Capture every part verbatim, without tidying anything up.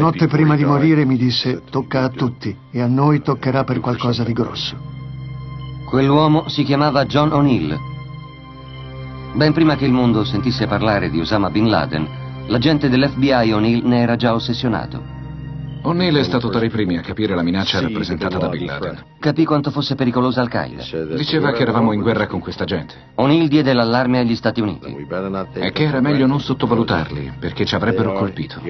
notte prima di morire mi disse: tocca a tutti e a noi toccherà per qualcosa di grosso. Quell'uomo si chiamava John O'Neill. Ben prima che il mondo sentisse parlare di Osama Bin Laden, l'agente dell'F B I O'Neill ne era già ossessionato. O'Neill è stato tra i primi a capire la minaccia rappresentata da Bin Laden. Capì quanto fosse pericolosa Al-Qaeda. Diceva che eravamo in guerra con questa gente. O'Neill diede l'allarme agli Stati Uniti. E che era meglio non sottovalutarli, perché ci avrebbero colpito.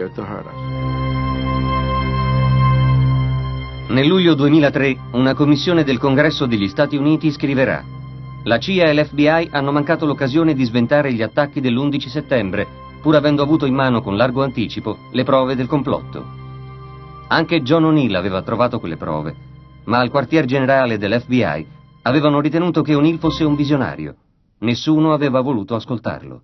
Nel luglio duemilatré, una commissione del Congresso degli Stati Uniti scriverà: la C I A e l'F B I hanno mancato l'occasione di sventare gli attacchi dell'undici settembre, pur avendo avuto in mano con largo anticipo le prove del complotto. Anche John O'Neill aveva trovato quelle prove, ma al quartier generale dell'F B I avevano ritenuto che O'Neill fosse un visionario. Nessuno aveva voluto ascoltarlo.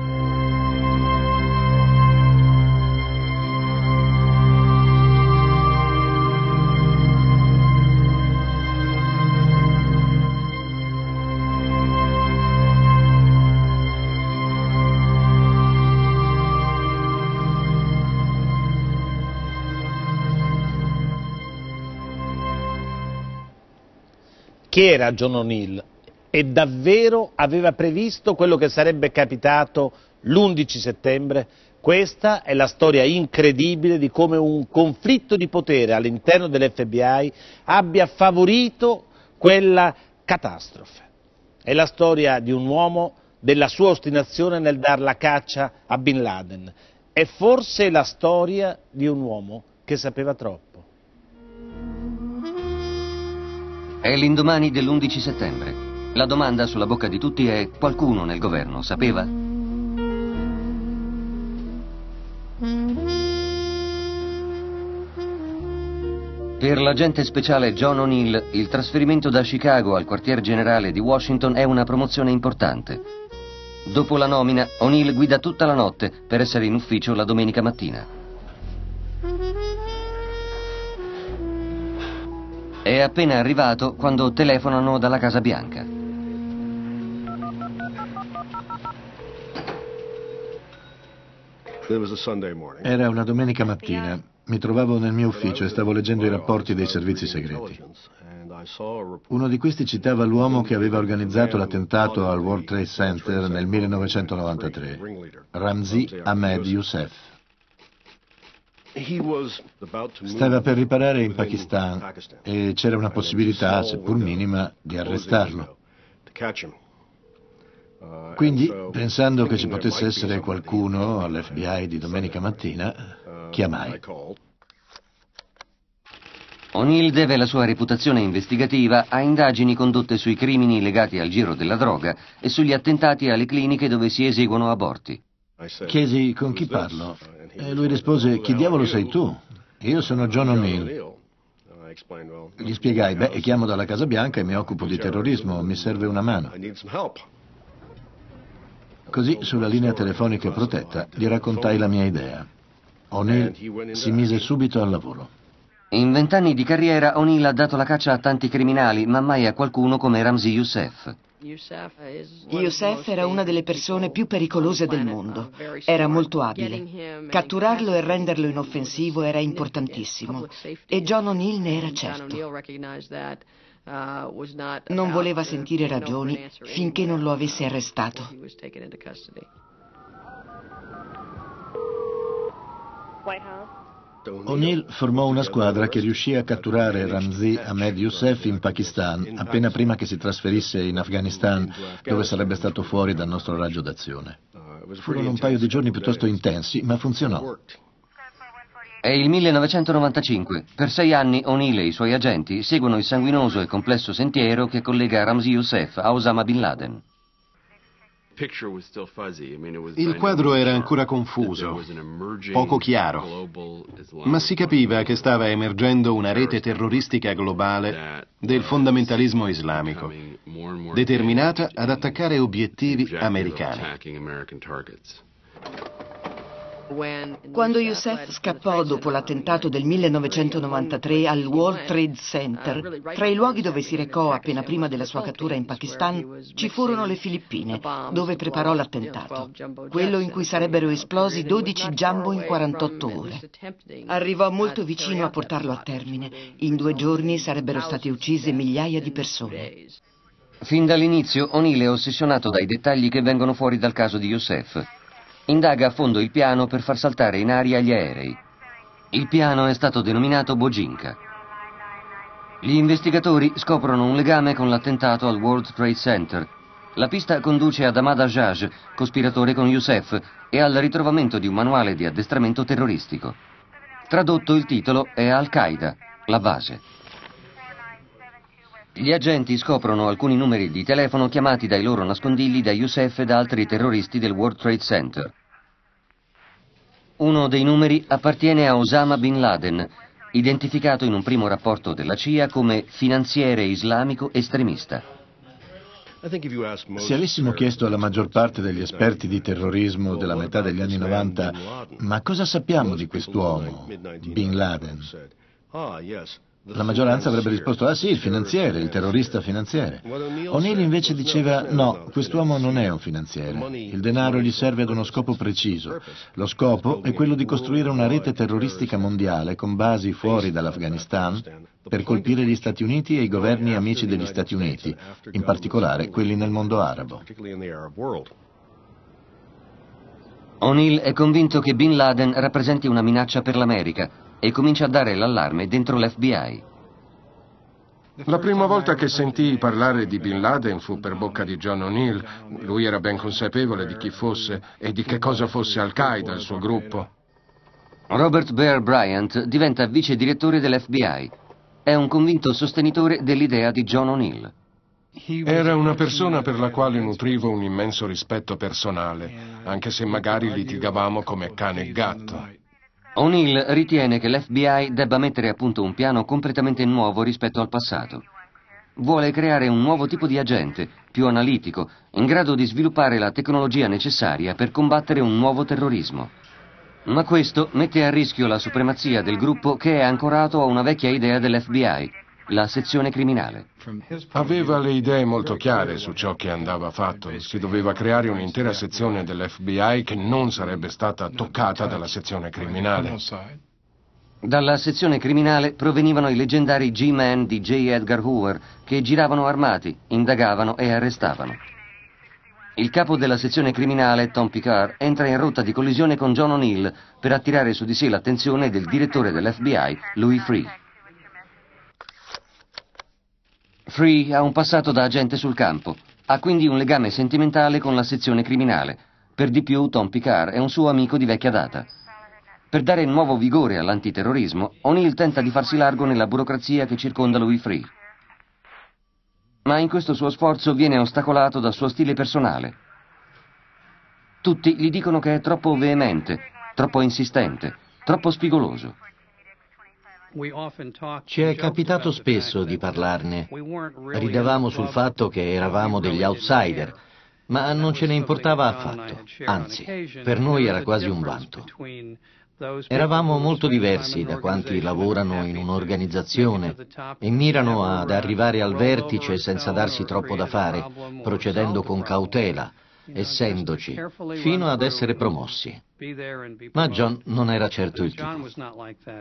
Chi era John O'Neill? E davvero aveva previsto quello che sarebbe capitato l'undici settembre? Questa è la storia incredibile di come un conflitto di potere all'interno dell'F B I abbia favorito quella catastrofe. È la storia di un uomo, della sua ostinazione nel dar la caccia a Bin Laden. È forse la storia di un uomo che sapeva troppo. È l'indomani dell'undici settembre. La domanda sulla bocca di tutti è: qualcuno nel governo sapeva? Per l'agente speciale John O'Neill, il trasferimento da Chicago al quartier generale di Washington è una promozione importante. Dopo la nomina, O'Neill guida tutta la notte per essere in ufficio la domenica mattina. È appena arrivato quando telefonano dalla Casa Bianca. Era una domenica mattina. Mi trovavo nel mio ufficio e stavo leggendo i rapporti dei servizi segreti. Uno di questi citava l'uomo che aveva organizzato l'attentato al World Trade Center nel millenovecentonovantatré, Ramzi Ahmed Youssef. Stava per riparare in Pakistan e c'era una possibilità, seppur minima, di arrestarlo. Quindi, pensando che ci potesse essere qualcuno all'F B I di domenica mattina, chiamai. O'Neill deve la sua reputazione investigativa a indagini condotte sui crimini legati al giro della droga e sugli attentati alle cliniche dove si eseguono aborti. Chiesi: con chi parlo? E lui rispose: chi diavolo sei tu? Io sono John O'Neill. Gli spiegai: beh, chiamo dalla Casa Bianca e mi occupo di terrorismo, mi serve una mano. Così, sulla linea telefonica protetta, gli raccontai la mia idea. O'Neill si mise subito al lavoro. In vent'anni di carriera O'Neill ha dato la caccia a tanti criminali, ma mai a qualcuno come Ramzi Youssef. Youssef era una delle persone più pericolose del mondo. Era molto abile. Catturarlo e renderlo inoffensivo era importantissimo. E John O'Neill ne era certo. Non voleva sentire ragioni finché non lo avesse arrestato. O'Neill formò una squadra che riuscì a catturare Ramzi Ahmed Youssef in Pakistan appena prima che si trasferisse in Afghanistan, dove sarebbe stato fuori dal nostro raggio d'azione. Furono un paio di giorni piuttosto intensi, ma funzionò. È il millenovecentonovantacinque. Per sei anni O'Neill e i suoi agenti seguono il sanguinoso e complesso sentiero che collega Ramzi Youssef a Osama Bin Laden. Il quadro era ancora confuso, poco chiaro, ma si capiva che stava emergendo una rete terroristica globale del fondamentalismo islamico, determinata ad attaccare obiettivi americani. Quando Youssef scappò dopo l'attentato del millenovecentonovantatré al World Trade Center, tra i luoghi dove si recò appena prima della sua cattura in Pakistan, ci furono le Filippine, dove preparò l'attentato, quello in cui sarebbero esplosi dodici jumbo in quarantotto ore. Arrivò molto vicino a portarlo a termine. In due giorni sarebbero state uccise migliaia di persone. Fin dall'inizio O'Neill è ossessionato dai dettagli che vengono fuori dal caso di Youssef. Indaga a fondo il piano per far saltare in aria gli aerei. Il piano è stato denominato Bojinka. Gli investigatori scoprono un legame con l'attentato al World Trade Center. La pista conduce ad Ahmad Hajjaj, cospiratore con Youssef, e al ritrovamento di un manuale di addestramento terroristico. Tradotto, il titolo è Al-Qaeda, la base. Gli agenti scoprono alcuni numeri di telefono chiamati dai loro nascondigli da Youssef e da altri terroristi del World Trade Center. Uno dei numeri appartiene a Osama Bin Laden, identificato in un primo rapporto della C I A come finanziere islamico estremista. Se avessimo chiesto alla maggior parte degli esperti di terrorismo della metà degli anni novanta, ma cosa sappiamo di quest'uomo, Bin Laden? La maggioranza avrebbe risposto, ah sì, il finanziere, il terrorista finanziere. O'Neill invece diceva, no, quest'uomo non è un finanziere. Il denaro gli serve ad uno scopo preciso. Lo scopo è quello di costruire una rete terroristica mondiale con basi fuori dall'Afghanistan per colpire gli Stati Uniti e i governi amici degli Stati Uniti, in particolare quelli nel mondo arabo. O'Neill è convinto che Bin Laden rappresenti una minaccia per l'America e comincia a dare l'allarme dentro l'F B I. La prima volta che sentii parlare di Bin Laden fu per bocca di John O'Neill. Lui era ben consapevole di chi fosse e di che cosa fosse Al-Qaeda, il suo gruppo. Robert Bear Bryant diventa vice direttore dell'F B I. È un convinto sostenitore dell'idea di John O'Neill. Era una persona per la quale nutrivo un immenso rispetto personale, anche se magari litigavamo come cane e gatto. O'Neill ritiene che l'F B I debba mettere a punto un piano completamente nuovo rispetto al passato. Vuole creare un nuovo tipo di agente, più analitico, in grado di sviluppare la tecnologia necessaria per combattere un nuovo terrorismo. Ma questo mette a rischio la supremazia del gruppo che è ancorato a una vecchia idea dell'F B I, la sezione criminale. Aveva le idee molto chiare su ciò che andava fatto. Si doveva creare un'intera sezione dell'F B I che non sarebbe stata toccata dalla sezione criminale. Dalla sezione criminale provenivano i leggendari G-Men di J. Edgar Hoover, che giravano armati, indagavano e arrestavano. Il capo della sezione criminale, Tom Picard, entra in rotta di collisione con John O'Neill per attirare su di sé l'attenzione del direttore dell'F B I, Louis Freeh. Freeh ha un passato da agente sul campo, ha quindi un legame sentimentale con la sezione criminale. Per di più, Tom Picard è un suo amico di vecchia data. Per dare nuovo vigore all'antiterrorismo, O'Neill tenta di farsi largo nella burocrazia che circonda Louis Freeh. Ma in questo suo sforzo viene ostacolato dal suo stile personale. Tutti gli dicono che è troppo veemente, troppo insistente, troppo spigoloso. Ci è capitato spesso di parlarne. Ridevamo sul fatto che eravamo degli outsider, ma non ce ne importava affatto. Anzi, per noi era quasi un vanto. Eravamo molto diversi da quanti lavorano in un'organizzazione e mirano ad arrivare al vertice senza darsi troppo da fare, procedendo con cautela, essendoci, fino ad essere promossi. Ma John non era certo il tipo.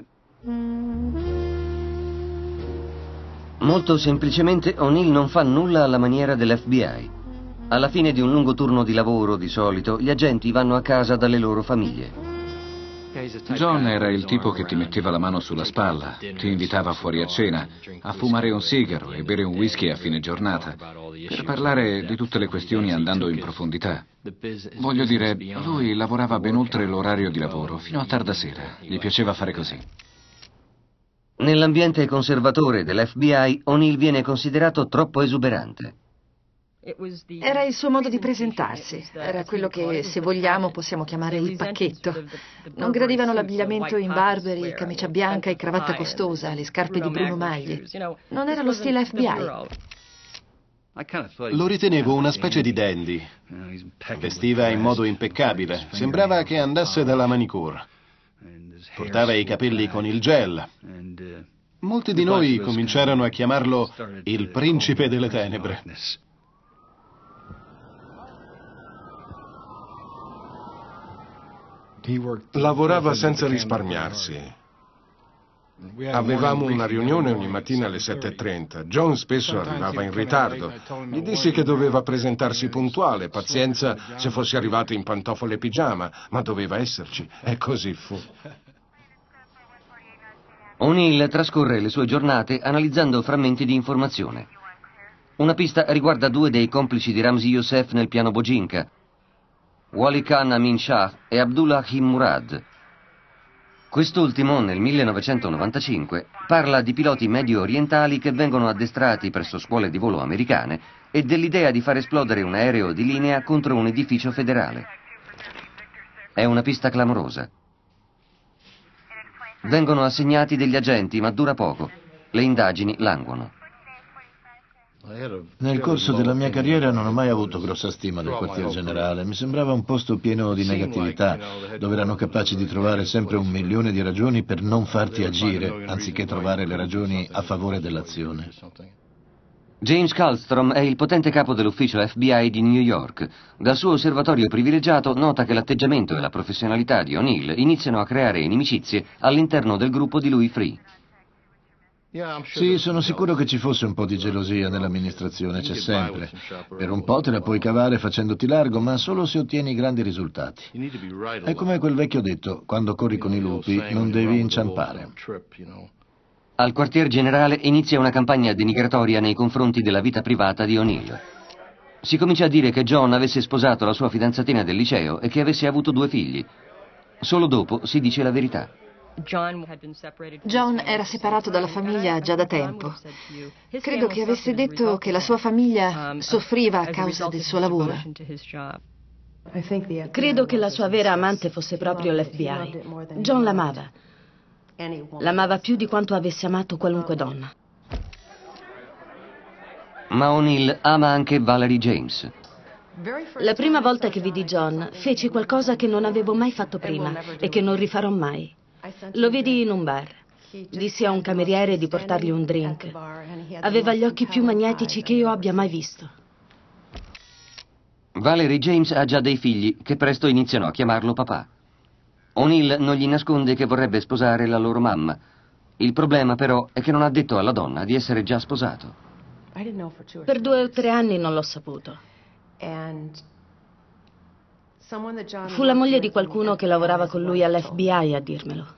Molto semplicemente O'Neill non fa nulla alla maniera dell'F B I. Alla fine di un lungo turno di lavoro, di solito, gli agenti vanno a casa dalle loro famiglie. John era il tipo che ti metteva la mano sulla spalla, ti invitava fuori a cena, a fumare un sigaro e bere un whisky a fine giornata, per parlare di tutte le questioni andando in profondità. Voglio dire, lui lavorava ben oltre l'orario di lavoro, fino a tarda sera. Gli piaceva fare così. Nell'ambiente conservatore dell'F B I, O'Neill viene considerato troppo esuberante. Era il suo modo di presentarsi, era quello che, se vogliamo, possiamo chiamare il pacchetto. Non gradivano l'abbigliamento in Burberry, camicia bianca e cravatta costosa, le scarpe di Bruno Magli. Non era lo stile F B I. Lo ritenevo una specie di dandy. Vestiva in modo impeccabile, sembrava che andasse dalla manicure. Portava i capelli con il gel. Molti di noi cominciarono a chiamarlo il principe delle tenebre. Lavorava senza risparmiarsi. Avevamo una riunione ogni mattina alle sette e trenta. John spesso arrivava in ritardo. Gli dissi che doveva presentarsi puntuale, pazienza se fossi arrivato in pantofole e pigiama, ma doveva esserci, e così fu. O'Neill trascorre le sue giornate analizzando frammenti di informazione. Una pista riguarda due dei complici di Ramzi Youssef nel piano Bojinka, Wali Khan Amin Shah e Abdullah Him Murad. Quest'ultimo, nel millenovecentonovantacinque, parla di piloti medio orientali che vengono addestrati presso scuole di volo americane e dell'idea di far esplodere un aereo di linea contro un edificio federale. È una pista clamorosa. Vengono assegnati degli agenti, ma dura poco. Le indagini languono. Nel corso della mia carriera non ho mai avuto grossa stima del quartier generale. Mi sembrava un posto pieno di negatività, dove erano capaci di trovare sempre un milione di ragioni per non farti agire, anziché trovare le ragioni a favore dell'azione. James Kallstrom è il potente capo dell'ufficio F B I di New York. Dal suo osservatorio privilegiato nota che l'atteggiamento e la professionalità di O'Neill iniziano a creare inimicizie all'interno del gruppo di Louis Freeh. Sì, sono sicuro che ci fosse un po' di gelosia nell'amministrazione, c'è sempre. Per un po' te la puoi cavare facendoti largo, ma solo se ottieni grandi risultati. È come quel vecchio detto, quando corri con i lupi non devi inciampare. Al quartier generale inizia una campagna denigratoria nei confronti della vita privata di O'Neill. Si comincia a dire che John avesse sposato la sua fidanzatina del liceo e che avesse avuto due figli. Solo dopo si dice la verità. John era separato dalla famiglia già da tempo. Credo che avesse detto che la sua famiglia soffriva a causa del suo lavoro. Credo che la sua vera amante fosse proprio l'F B I. John l'amava. L'amava più di quanto avesse amato qualunque donna. Ma O'Neill ama anche Valerie James. La prima volta che vidi John, feci qualcosa che non avevo mai fatto prima e che non rifarò mai. Lo vidi in un bar. Dissi a un cameriere di portargli un drink. Aveva gli occhi più magnetici che io abbia mai visto. Valerie James ha già dei figli che presto iniziano a chiamarlo papà. O'Neill non gli nasconde che vorrebbe sposare la loro mamma. Il problema però è che non ha detto alla donna di essere già sposato. Per due o tre anni non l'ho saputo. Fu la moglie di qualcuno che lavorava con lui all'F B I a dirmelo.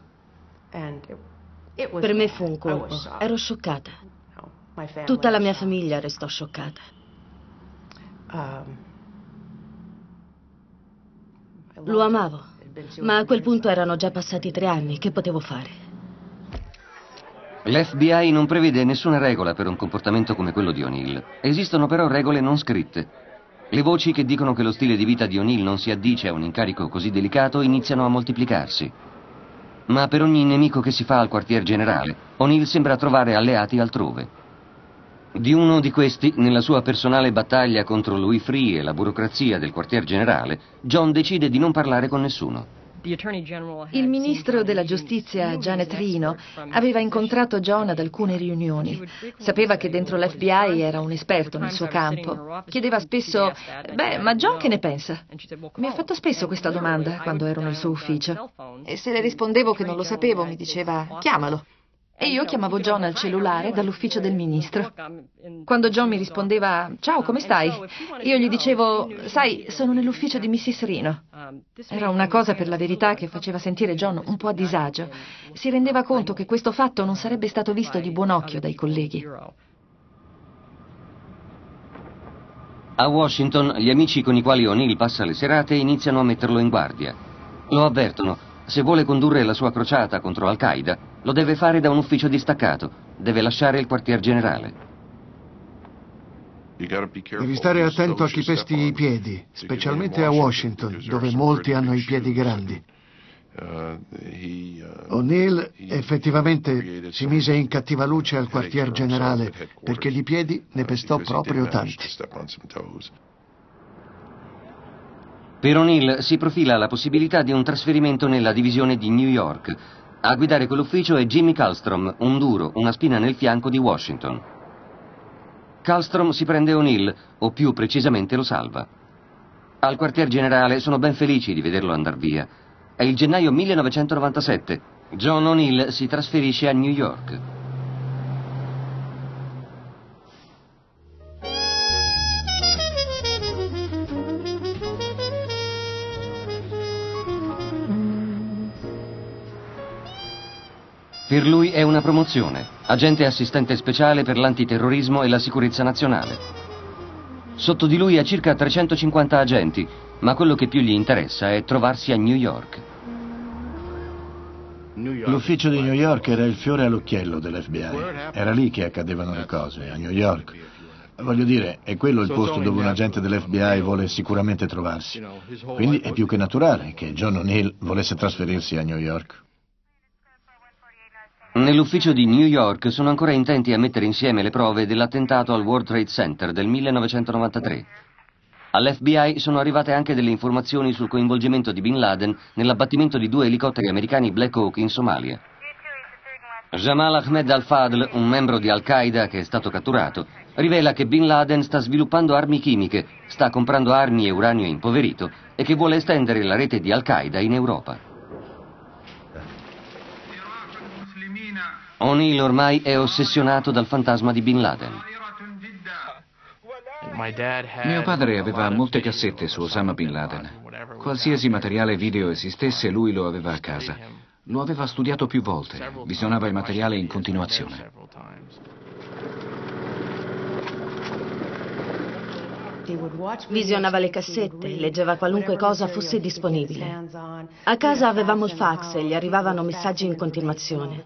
Per me fu un colpo. Ero scioccata. Tutta la mia famiglia restò scioccata. Lo amavo, ma a quel punto erano già passati tre anni. Che potevo fare? L'F B I non prevede nessuna regola per un comportamento come quello di O'Neill. Esistono però regole non scritte. Le voci che dicono che lo stile di vita di O'Neill non si addice a un incarico così delicato iniziano a moltiplicarsi. Ma per ogni nemico che si fa al quartier generale, O'Neill sembra trovare alleati altrove. Di uno di questi, nella sua personale battaglia contro Louis Freeh e la burocrazia del quartier generale, John decide di non parlare con nessuno. Il ministro della giustizia, Janet Reno, aveva incontrato John ad alcune riunioni. Sapeva che dentro l'F B I era un esperto nel suo campo. Chiedeva spesso, beh, ma John che ne pensa? Mi ha fatto spesso questa domanda quando ero nel suo ufficio. E se le rispondevo che non lo sapevo, mi diceva, chiamalo. E io chiamavo John al cellulare dall'ufficio del ministro. Quando John mi rispondeva, ciao, come stai? Io gli dicevo, sai, sono nell'ufficio di missus Reno. Era una cosa, per la verità, che faceva sentire John un po' a disagio. Si rendeva conto che questo fatto non sarebbe stato visto di buon occhio dai colleghi. A Washington, gli amici con i quali O'Neill passa le serate iniziano a metterlo in guardia. Lo avvertono. Se vuole condurre la sua crociata contro Al-Qaeda, lo deve fare da un ufficio distaccato. Deve lasciare il quartier generale. Devi stare attento a chi pesti i piedi, specialmente a Washington, dove molti hanno i piedi grandi. O'Neill effettivamente si mise in cattiva luce al quartier generale perché di piedi ne pestò proprio tanti. Per O'Neill si profila la possibilità di un trasferimento nella divisione di New York. A guidare quell'ufficio è Jimmy Kallstrom, un duro, una spina nel fianco di Washington. Kallstrom si prende O'Neill, o più precisamente lo salva. Al quartier generale sono ben felici di vederlo andar via. È il gennaio millenovecentonovantasette. John O'Neill si trasferisce a New York. Per lui è una promozione, agente assistente speciale per l'antiterrorismo e la sicurezza nazionale. Sotto di lui ha circa trecentocinquanta agenti, ma quello che più gli interessa è trovarsi a New York. L'ufficio di New York era il fiore all'occhiello dell'F B I. Era lì che accadevano le cose, a New York. Voglio dire, è quello il posto dove un agente dell'F B I vuole sicuramente trovarsi. Quindi è più che naturale che John O'Neill volesse trasferirsi a New York. Nell'ufficio di New York sono ancora intenti a mettere insieme le prove dell'attentato al World Trade Center del millenovecentonovantatré. All'F B I sono arrivate anche delle informazioni sul coinvolgimento di Bin Laden nell'abbattimento di due elicotteri americani Black Hawk in Somalia. Jamal Ahmed al-Fadl, un membro di Al-Qaeda che è stato catturato, rivela che Bin Laden sta sviluppando armi chimiche, sta comprando armi e uranio impoverito e che vuole estendere la rete di Al-Qaeda in Europa. O'Neill ormai è ossessionato dal fantasma di Bin Laden. Mio padre aveva molte cassette su Osama Bin Laden. Qualsiasi materiale video esistesse, lui lo aveva a casa. Lo aveva studiato più volte, visionava il materiale in continuazione. Visionava le cassette, leggeva qualunque cosa fosse disponibile. A casa avevamo il fax e gli arrivavano messaggi in continuazione.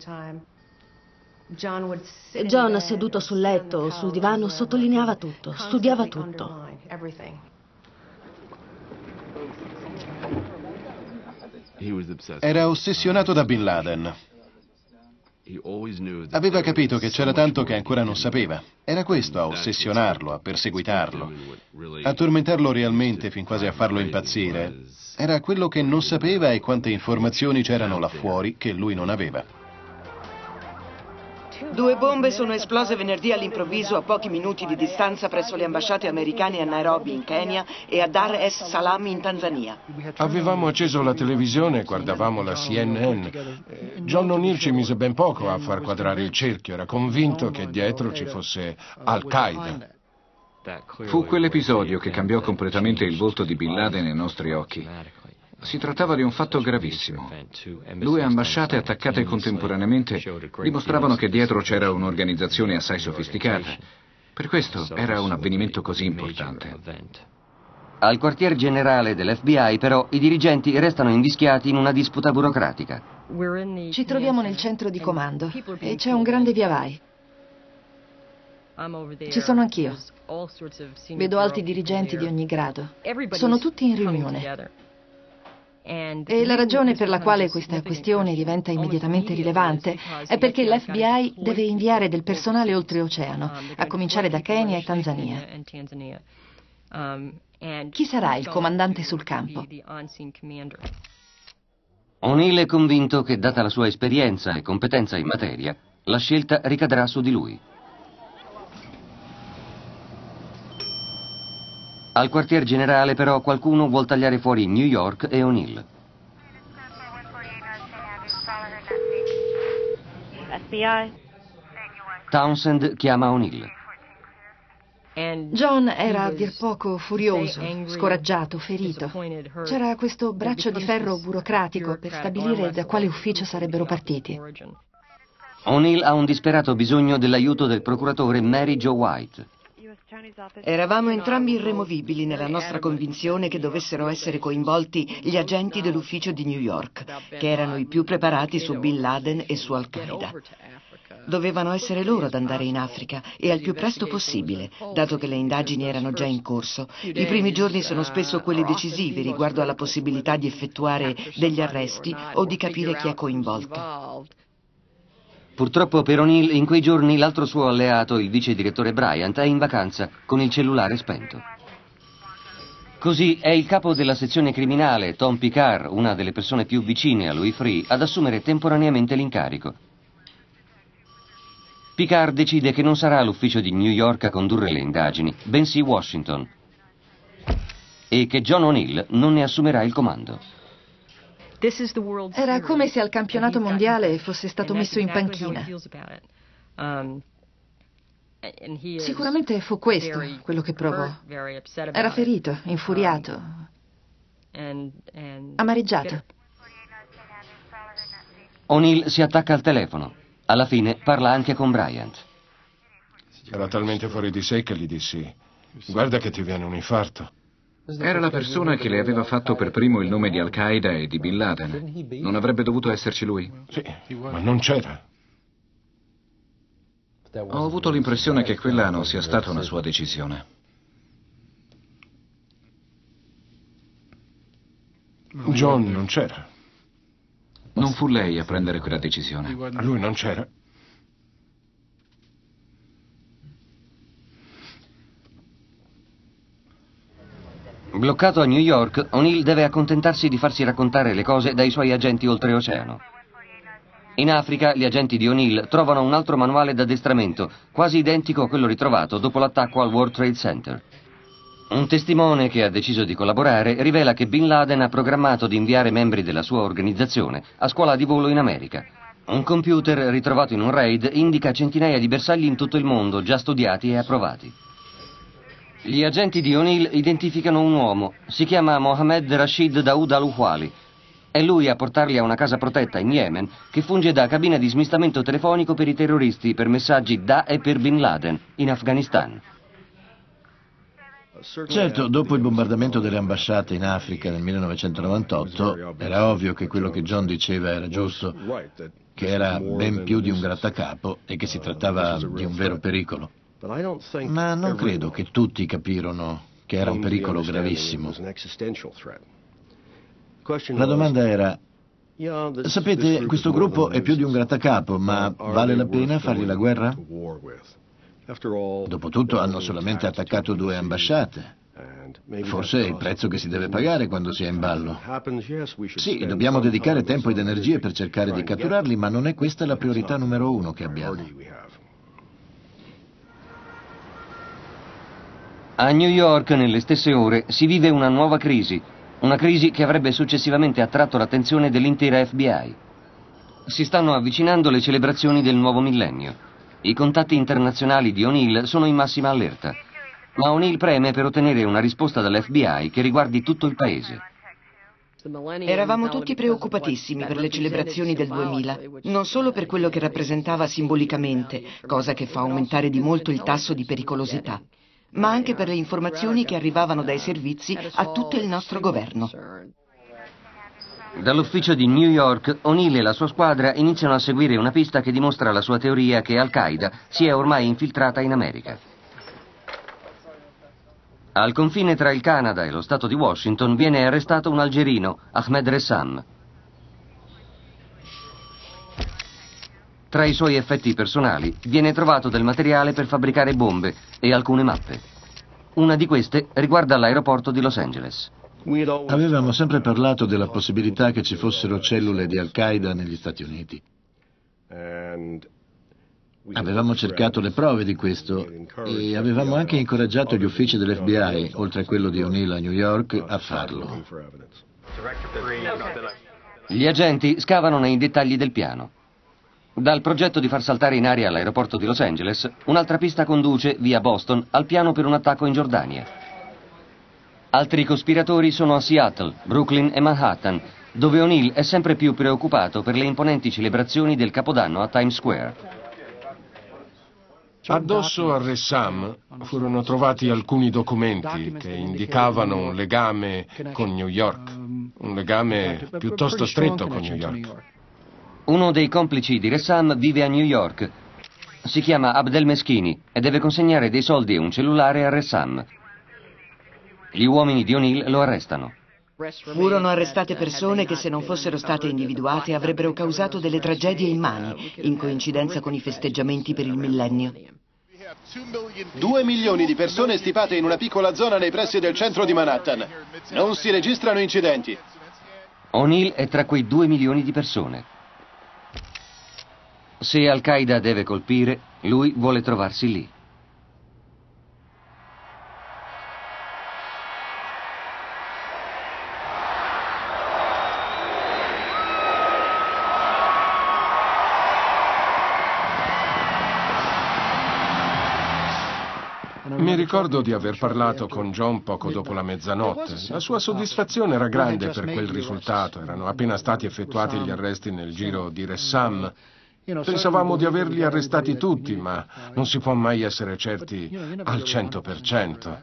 John, seduto sul letto o sul divano, sottolineava tutto, studiava tutto. Era ossessionato da Bin Laden. Aveva capito che c'era tanto che ancora non sapeva. Era questo a ossessionarlo, a perseguitarlo, a tormentarlo realmente fin quasi a farlo impazzire. Era quello che non sapeva e quante informazioni c'erano là fuori che lui non aveva. Due bombe sono esplose venerdì all'improvviso a pochi minuti di distanza presso le ambasciate americane a Nairobi in Kenya e a Dar es Salaam in Tanzania. Avevamo acceso la televisione e guardavamo la C N N. John O'Neill ci mise ben poco a far quadrare il cerchio, era convinto che dietro ci fosse Al-Qaeda. Fu quell'episodio che cambiò completamente il volto di Bin Laden ai nostri occhi. Si trattava di un fatto gravissimo. Due ambasciate attaccate contemporaneamente dimostravano che dietro c'era un'organizzazione assai sofisticata. Per questo era un avvenimento così importante. Al quartier generale dell'F B I, però, i dirigenti restano invischiati in una disputa burocratica. Ci troviamo nel centro di comando e c'è un grande viavai. Ci sono anch'io. Vedo alti dirigenti di ogni grado. Sono tutti in riunione. E la ragione per la quale questa questione diventa immediatamente rilevante è perché l'F B I deve inviare del personale oltreoceano, a cominciare da Kenya e Tanzania. Chi sarà il comandante sul campo? O'Neill è convinto che, data la sua esperienza e competenza in materia, la scelta ricadrà su di lui. Al quartier generale, però, qualcuno vuol tagliare fuori New York e O'Neill. F B I. Townsend chiama O'Neill. John era a dir poco furioso, scoraggiato, ferito. C'era questo braccio di ferro burocratico per stabilire da quale ufficio sarebbero partiti. O'Neill ha un disperato bisogno dell'aiuto del procuratore Mary Jo White. Eravamo entrambi irremovibili nella nostra convinzione che dovessero essere coinvolti gli agenti dell'ufficio di New York, che erano i più preparati su Bin Laden e su Al-Qaeda. Dovevano essere loro ad andare in Africa e al più presto possibile, dato che le indagini erano già in corso. I primi giorni sono spesso quelli decisivi riguardo alla possibilità di effettuare degli arresti o di capire chi è coinvolto. Purtroppo per O'Neill in quei giorni l'altro suo alleato, il vice direttore Bryant, è in vacanza con il cellulare spento. Così è il capo della sezione criminale, Tom Picard, una delle persone più vicine a Louis Freeh, ad assumere temporaneamente l'incarico. Picard decide che non sarà l'ufficio di New York a condurre le indagini, bensì Washington, e che John O'Neill non ne assumerà il comando. Era come se al campionato mondiale fosse stato messo in panchina. Sicuramente fu questo quello che provò. Era ferito, infuriato, amareggiato. O'Neill si attacca al telefono. Alla fine parla anche con Bryant. Era talmente fuori di sé che gli dissi: guarda che ti viene un infarto. Era la persona che le aveva fatto per primo il nome di Al-Qaeda e di Bin Laden. Non avrebbe dovuto esserci lui? Sì, ma non c'era. Ho avuto l'impressione che quella non sia stata una sua decisione. John non c'era. Non fu lei a prendere quella decisione. Lui non c'era. Bloccato a New York, O'Neill deve accontentarsi di farsi raccontare le cose dai suoi agenti oltreoceano. In Africa, gli agenti di O'Neill trovano un altro manuale d'addestramento, quasi identico a quello ritrovato dopo l'attacco al World Trade Center. Un testimone che ha deciso di collaborare rivela che Bin Laden ha programmato di inviare membri della sua organizzazione a scuola di volo in America. Un computer ritrovato in un raid indica centinaia di bersagli in tutto il mondo, già studiati e approvati. Gli agenti di O'Neill identificano un uomo, si chiama Mohamed Rashid Daoud Al-Uhwali. È lui a portarli a una casa protetta in Yemen che funge da cabina di smistamento telefonico per i terroristi per messaggi da e per Bin Laden in Afghanistan. Certo, dopo il bombardamento delle ambasciate in Africa nel millenovecentonovantotto, era ovvio che quello che John diceva era giusto, che era ben più di un grattacapo e che si trattava di un vero pericolo. Ma non credo che tutti capirono che era un pericolo gravissimo. La domanda era: sapete, questo gruppo è più di un grattacapo, ma vale la pena fargli la guerra? Dopotutto hanno solamente attaccato due ambasciate. Forse è il prezzo che si deve pagare quando si è in ballo. Sì, dobbiamo dedicare tempo ed energie per cercare di catturarli, ma non è questa la priorità numero uno che abbiamo. A New York, nelle stesse ore, si vive una nuova crisi. Una crisi che avrebbe successivamente attratto l'attenzione dell'intera F B I. Si stanno avvicinando le celebrazioni del nuovo millennio. I contatti internazionali di O'Neill sono in massima allerta, ma O'Neill preme per ottenere una risposta dall'F B I che riguardi tutto il paese. Eravamo tutti preoccupatissimi per le celebrazioni del duemila, non solo per quello che rappresentava simbolicamente, cosa che fa aumentare di molto il tasso di pericolosità, ma anche per le informazioni che arrivavano dai servizi a tutto il nostro governo. Dall'ufficio di New York, O'Neill e la sua squadra iniziano a seguire una pista che dimostra la sua teoria che Al-Qaeda si è ormai infiltrata in America. Al confine tra il Canada e lo stato di Washington viene arrestato un algerino, Ahmed Ressam. Tra i suoi effetti personali viene trovato del materiale per fabbricare bombe e alcune mappe. Una di queste riguarda l'aeroporto di Los Angeles. Avevamo sempre parlato della possibilità che ci fossero cellule di Al-Qaeda negli Stati Uniti. Avevamo cercato le prove di questo e avevamo anche incoraggiato gli uffici dell'F B I, oltre a quello di O'Neill a New York, a farlo. Gli agenti scavano nei dettagli del piano. Dal progetto di far saltare in aria l'aeroporto di Los Angeles, un'altra pista conduce, via Boston, al piano per un attacco in Giordania. Altri cospiratori sono a Seattle, Brooklyn e Manhattan, dove O'Neill è sempre più preoccupato per le imponenti celebrazioni del Capodanno a Times Square. Addosso a Ressam furono trovati alcuni documenti che indicavano un legame con New York, un legame piuttosto stretto con New York. Uno dei complici di Ressam vive a New York. Si chiama Abdel Meschini e deve consegnare dei soldi e un cellulare a Ressam. Gli uomini di O'Neill lo arrestano. Furono arrestate persone che, se non fossero state individuate, avrebbero causato delle tragedie immani, in coincidenza con i festeggiamenti per il millennio. Due milioni di persone stipate in una piccola zona nei pressi del centro di Manhattan. Non si registrano incidenti. O'Neill è tra quei due milioni di persone. Se Al-Qaeda deve colpire, lui vuole trovarsi lì. Mi ricordo di aver parlato con John poco dopo la mezzanotte. La sua soddisfazione era grande per quel risultato. Erano appena stati effettuati gli arresti nel giro di Ressam. Pensavamo di averli arrestati tutti, ma non si può mai essere certi al cento per cento.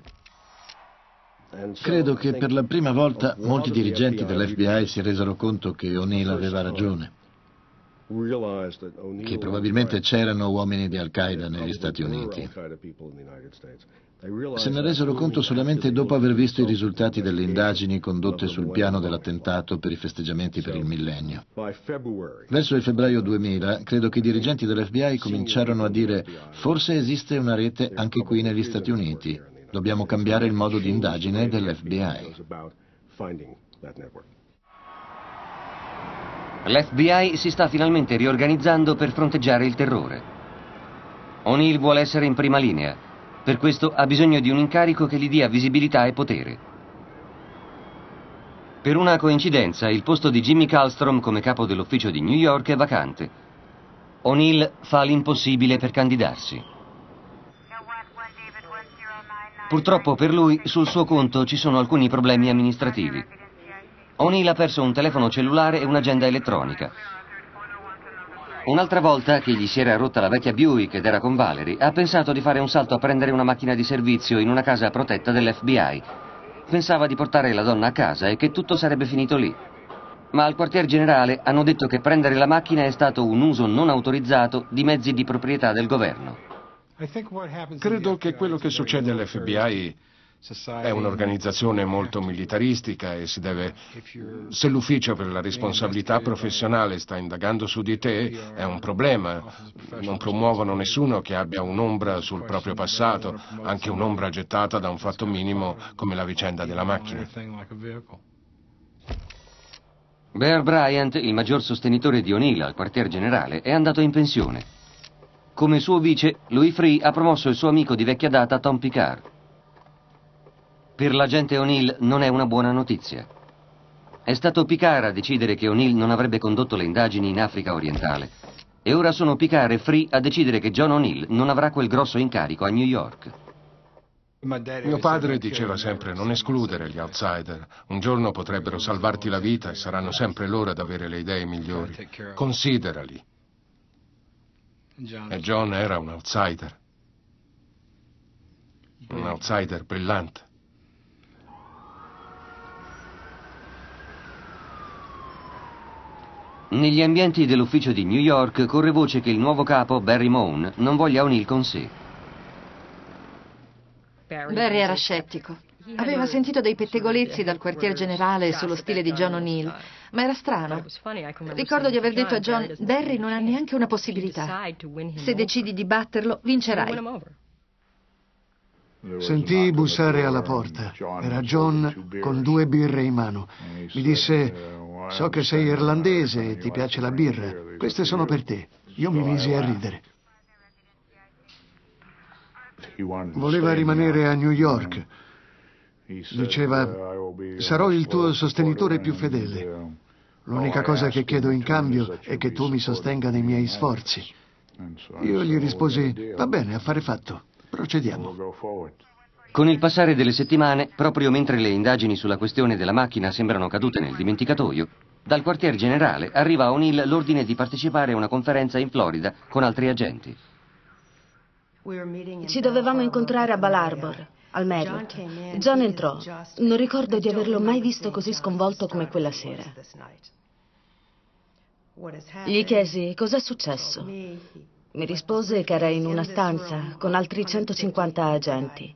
Credo che per la prima volta molti dirigenti dell'F B I si resero conto che O'Neill aveva ragione, che probabilmente c'erano uomini di Al-Qaeda negli Stati Uniti. Se ne resero conto solamente dopo aver visto i risultati delle indagini condotte sul piano dell'attentato per i festeggiamenti per il millennio. Verso il febbraio duemila, credo che i dirigenti dell'F B I cominciarono a dire: forse esiste una rete anche qui negli Stati Uniti, dobbiamo cambiare il modo di indagine dell'F B I. L'F B I si sta finalmente riorganizzando per fronteggiare il terrore. O'Neill vuole essere in prima linea, per questo ha bisogno di un incarico che gli dia visibilità e potere. Per una coincidenza, il posto di Jimmy Kallstrom come capo dell'ufficio di New York è vacante. O'Neill fa l'impossibile per candidarsi. Purtroppo per lui, sul suo conto ci sono alcuni problemi amministrativi. O'Neill ha perso un telefono cellulare e un'agenda elettronica. Un'altra volta che gli si era rotta la vecchia Buick ed era con Valerie, ha pensato di fare un salto a prendere una macchina di servizio in una casa protetta dell'F B I. Pensava di portare la donna a casa e che tutto sarebbe finito lì. Ma al quartier generale hanno detto che prendere la macchina è stato un uso non autorizzato di mezzi di proprietà del governo. Credo che quello che succede all'F B I è un'organizzazione molto militaristica e si deve... Se l'ufficio per la responsabilità professionale sta indagando su di te, è un problema. Non promuovono nessuno che abbia un'ombra sul proprio passato, anche un'ombra gettata da un fatto minimo come la vicenda della macchina. Bear Bryant, il maggior sostenitore di O'Neill al quartier generale, è andato in pensione. Come suo vice, Louis Freeh ha promosso il suo amico di vecchia data Tom Picard. Per l'agente O'Neill non è una buona notizia. È stato Picard a decidere che O'Neill non avrebbe condotto le indagini in Africa orientale. E ora sono Picard e Freeh a decidere che John O'Neill non avrà quel grosso incarico a New York. Mio padre diceva sempre: non escludere gli outsider. Un giorno potrebbero salvarti la vita e saranno sempre loro ad avere le idee migliori. Considerali. E John era un outsider. Un outsider brillante. Negli ambienti dell'ufficio di New York corre voce che il nuovo capo, Barry Moon, non voglia O'Neill con sé. Barry era scettico. Aveva sentito dei pettegolezzi dal quartier generale sullo stile di John O'Neill, ma era strano. Ricordo di aver detto a John: Barry non ha neanche una possibilità. Se decidi di batterlo, vincerai. Sentii bussare alla porta. Era John con due birre in mano. Mi disse: so che sei irlandese e ti piace la birra. Queste sono per te. Io mi misi a ridere. Voleva rimanere a New York. Diceva: sarò il tuo sostenitore più fedele. L'unica cosa che chiedo in cambio è che tu mi sostenga nei miei sforzi. Io gli risposi: va bene, affare fatto. Procediamo. Con il passare delle settimane, proprio mentre le indagini sulla questione della macchina sembrano cadute nel dimenticatoio, dal quartier generale arriva a O'Neill l'ordine di partecipare a una conferenza in Florida con altri agenti. Ci dovevamo incontrare a Bal Harbour, al Marriott. John entrò. Non ricordo di averlo mai visto così sconvolto come quella sera. Gli chiesi cosa è successo. Mi rispose che era in una stanza con altri centocinquanta agenti.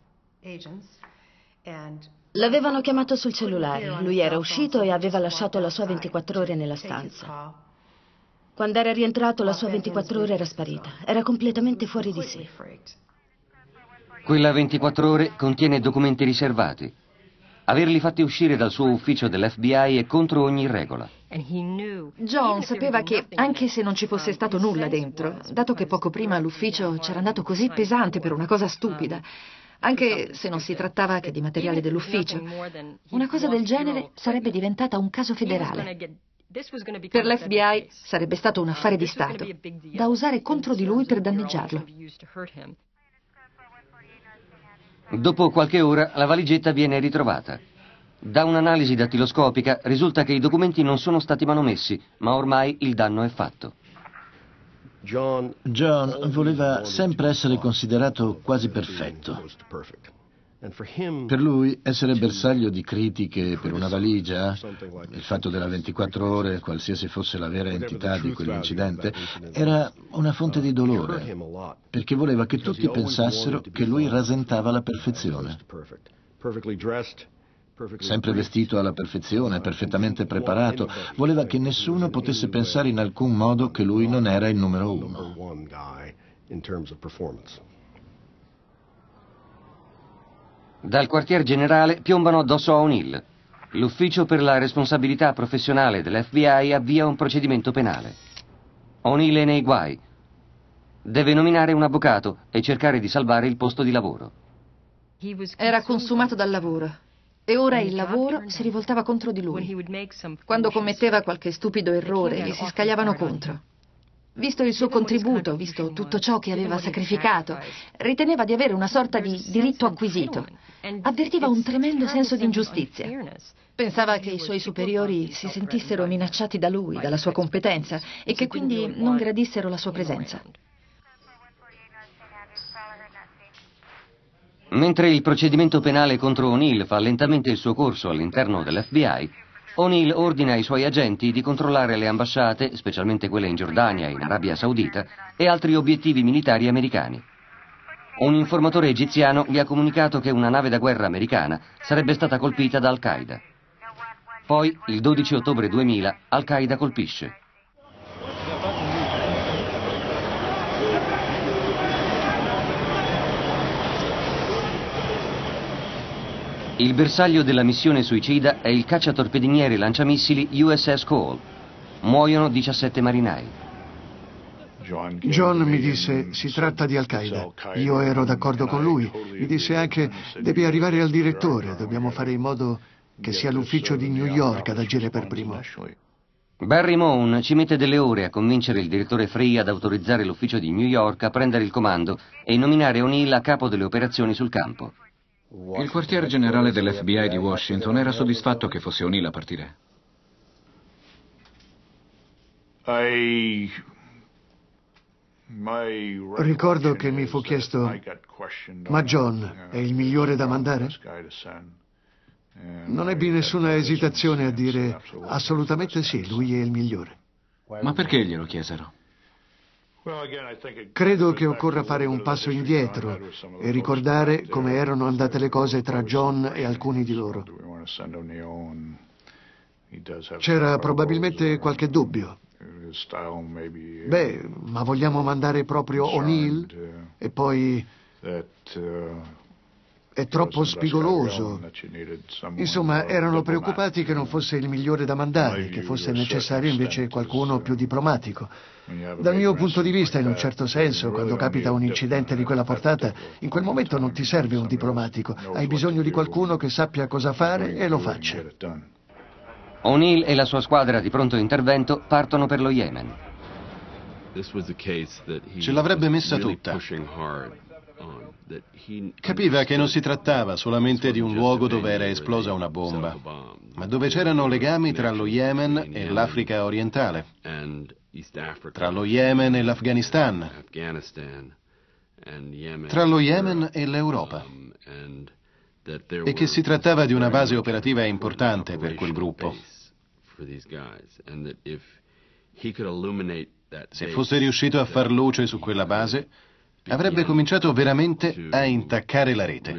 L'avevano chiamato sul cellulare. Lui era uscito e aveva lasciato la sua ventiquattro ore nella stanza. Quando era rientrato, la sua ventiquattro ore era sparita. Era completamente fuori di sé. Quella ventiquattro ore contiene documenti riservati. Averli fatti uscire dal suo ufficio dell'F B I è contro ogni regola. John sapeva che, anche se non ci fosse stato nulla dentro, dato che poco prima l'ufficio c'era andato così pesante per una cosa stupida, anche se non si trattava che di materiale dell'ufficio, una cosa del genere sarebbe diventata un caso federale. Per l'F B I sarebbe stato un affare di Stato, da usare contro di lui per danneggiarlo. Dopo qualche ora la valigetta viene ritrovata. Da un'analisi dattiloscopica risulta che i documenti non sono stati manomessi, ma ormai il danno è fatto. John voleva sempre essere considerato quasi perfetto. Per lui essere bersaglio di critiche per una valigia, il fatto della ventiquattro ore, qualsiasi fosse la vera entità di quell'incidente, era una fonte di dolore, perché voleva che tutti pensassero che lui rasentava la perfezione. Sempre vestito alla perfezione, perfettamente preparato, voleva che nessuno potesse pensare in alcun modo che lui non era il numero uno. Dal quartier generale piombano addosso a O'Neill. L'ufficio per la responsabilità professionale dell'F B I avvia un procedimento penale. O'Neill è nei guai. Deve nominare un avvocato e cercare di salvare il posto di lavoro. Era consumato dal lavoro e ora il lavoro si rivoltava contro di lui. Quando commetteva qualche stupido errore gli si scagliavano contro. Visto il suo contributo, visto tutto ciò che aveva sacrificato, riteneva di avere una sorta di diritto acquisito. Avvertiva un tremendo senso di ingiustizia. Pensava che i suoi superiori si sentissero minacciati da lui, dalla sua competenza, e che quindi non gradissero la sua presenza. Mentre il procedimento penale contro O'Neill fa lentamente il suo corso all'interno dell'F B I, O'Neill ordina ai suoi agenti di controllare le ambasciate, specialmente quelle in Giordania e in Arabia Saudita, e altri obiettivi militari americani. Un informatore egiziano gli ha comunicato che una nave da guerra americana sarebbe stata colpita da Al-Qaeda. Poi, il dodici ottobre duemila, Al-Qaeda colpisce. Il bersaglio della missione suicida è il cacciatorpediniere lanciamissili U S S Cole. Muoiono diciassette marinai. John mi disse, si tratta di Al-Qaeda. Io ero d'accordo con lui. Mi disse anche, devi arrivare al direttore, dobbiamo fare in modo che sia l'ufficio di New York ad agire per primo. Barry Moon ci mette delle ore a convincere il direttore Free ad autorizzare l'ufficio di New York a prendere il comando e nominare O'Neill a capo delle operazioni sul campo. Il quartier generale dell'F B I di Washington era soddisfatto che fosse O'Neill a partire. Ricordo che mi fu chiesto, ma John è il migliore da mandare? Non ebbi nessuna esitazione a dire, assolutamente sì, lui è il migliore. Ma perché glielo chiesero? Credo che occorra fare un passo indietro e ricordare come erano andate le cose tra John e alcuni di loro. C'era probabilmente qualche dubbio. Beh, ma vogliamo mandare proprio O'Neill? E poi è troppo spigoloso. Insomma, erano preoccupati che non fosse il migliore da mandare, che fosse necessario invece qualcuno più diplomatico. Dal mio punto di vista, in un certo senso, quando capita un incidente di quella portata, in quel momento non ti serve un diplomatico, hai bisogno di qualcuno che sappia cosa fare e lo faccia. O'Neill e la sua squadra di pronto intervento partono per lo Yemen. Ce l'avrebbe messa tutta. Capiva che non si trattava solamente di un luogo dove era esplosa una bomba, ma dove c'erano legami tra lo Yemen e l'Africa orientale, tra lo Yemen e l'Afghanistan, tra lo Yemen e l'Europa, e che si trattava di una base operativa importante per quel gruppo. Se fosse riuscito a far luce su quella base, avrebbe cominciato veramente a intaccare la rete.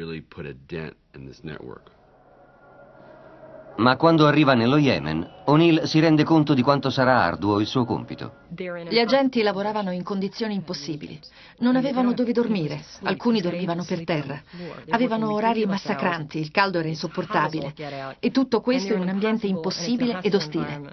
Ma quando arriva nello Yemen, O'Neill si rende conto di quanto sarà arduo il suo compito. Gli agenti lavoravano in condizioni impossibili. Non avevano dove dormire, alcuni dormivano per terra. Avevano orari massacranti, il caldo era insopportabile. E tutto questo in un ambiente impossibile ed ostile.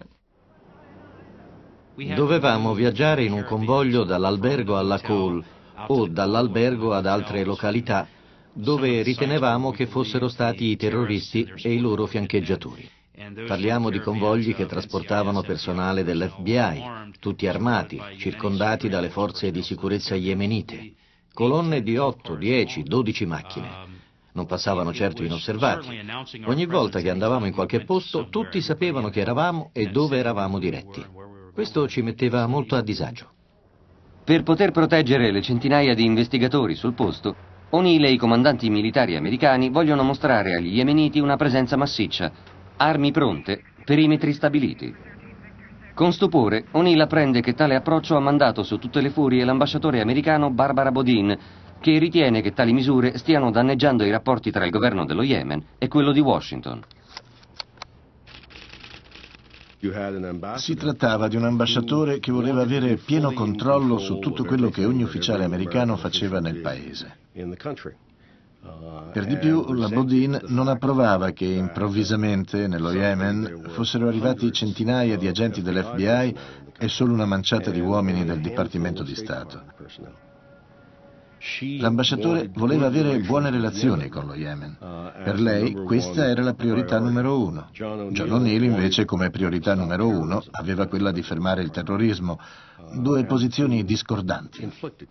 Dovevamo viaggiare in un convoglio dall'albergo alla Cole o dall'albergo ad altre località dove ritenevamo che fossero stati i terroristi e i loro fiancheggiatori. Parliamo di convogli che trasportavano personale dell'F B I, tutti armati, circondati dalle forze di sicurezza yemenite, colonne di otto, dieci, dodici macchine. Non passavano certo inosservati. Ogni volta che andavamo in qualche posto, tutti sapevano chi eravamo e dove eravamo diretti. Questo ci metteva molto a disagio. Per poter proteggere le centinaia di investigatori sul posto, O'Neill e i comandanti militari americani vogliono mostrare agli yemeniti una presenza massiccia, armi pronte, perimetri stabiliti. Con stupore, O'Neill apprende che tale approccio ha mandato su tutte le furie l'ambasciatore americano Barbara Bodin, che ritiene che tali misure stiano danneggiando i rapporti tra il governo dello Yemen e quello di Washington. Si trattava di un ambasciatore che voleva avere pieno controllo su tutto quello che ogni ufficiale americano faceva nel paese. Per di più, la Bodin non approvava che improvvisamente nello Yemen fossero arrivati centinaia di agenti dell'F B I e solo una manciata di uomini del Dipartimento di Stato. L'ambasciatore voleva avere buone relazioni con lo Yemen. Per lei questa era la priorità numero uno. John O'Neill invece, come priorità numero uno, aveva quella di fermare il terrorismo. Due posizioni discordanti.